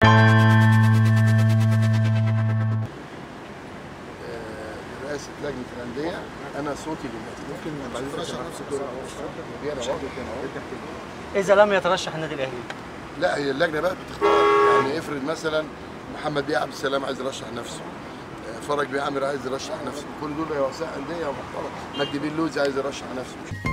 رئاسة لجنة الأندية أنا صوتي للنادي. ممكن بعد يترشح نفس الدور إذا لم يترشح النادي الأهلي؟ لا، هي اللجنة بقى بتختار. يعني افرض مثلا محمد بيه عبد السلام عايز يرشح نفسه، فرج بيه عامر عايز يرشح نفسه، كل دول رؤساء أندية ومحترم، مجدي بيه اللوزي عايز يرشح نفسه.